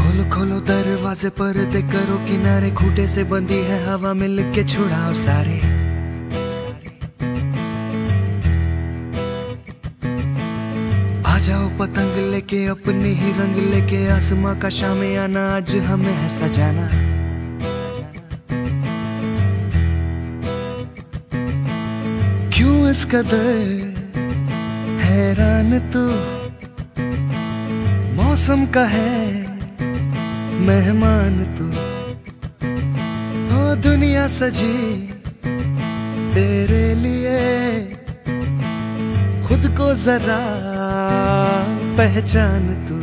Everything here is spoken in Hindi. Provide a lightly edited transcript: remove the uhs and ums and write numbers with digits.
खोलो खोलो दरवाजे पर्दे करो किनारे, खूंटे से बंदी है हवा मिल के छुड़ाओ सारे। आ जाओ पतंग लेके अपने ही रंग लेके, आसमां का शाम आना आज हमें है सजाना। क्यों इस कदर हैरान तू, मौसम का है मेहमान तू। ओ दुनिया सजी तेरे लिए, खुद को जरा पहचान तू।